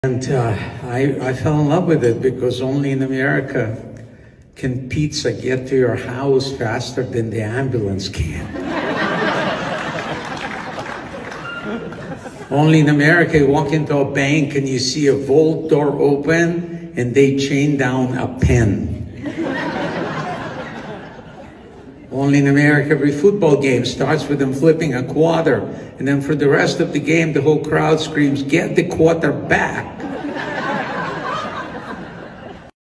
And I fell in love with it because only in America can pizza get to your house faster than the ambulance can. Only in America, you walk into a bank and you see a vault door open and they chain down a pen. Only in America, every football game starts with them flipping a quarter, and then for the rest of the game, the whole crowd screams, "Get the quarter back."